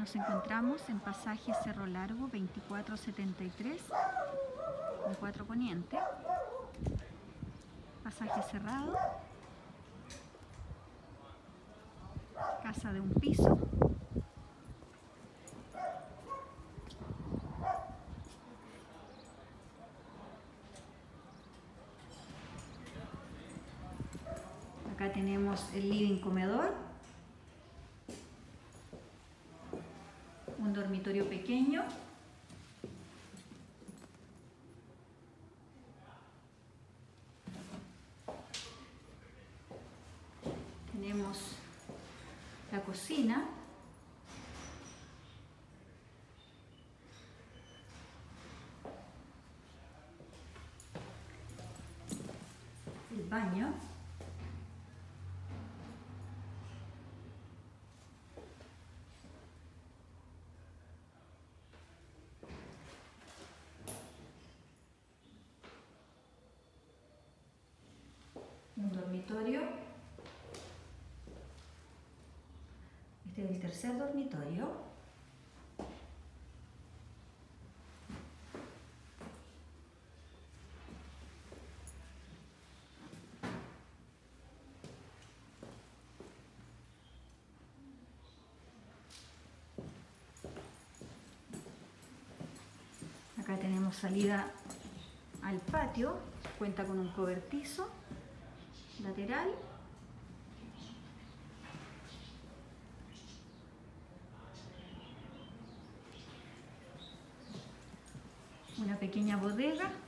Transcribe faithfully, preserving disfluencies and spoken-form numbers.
Nos encontramos en pasaje Cerro Largo veinticuatro setenta y tres, con cuatro Poniente. Pasaje cerrado. Casa de un piso. Acá tenemos el living comedor, un dormitorio pequeño, tenemos la cocina, el baño, un dormitorio. Este es el tercer dormitorio. Acá tenemos salida al patio, cuenta con un cobertizo lateral. Una pequeña bodega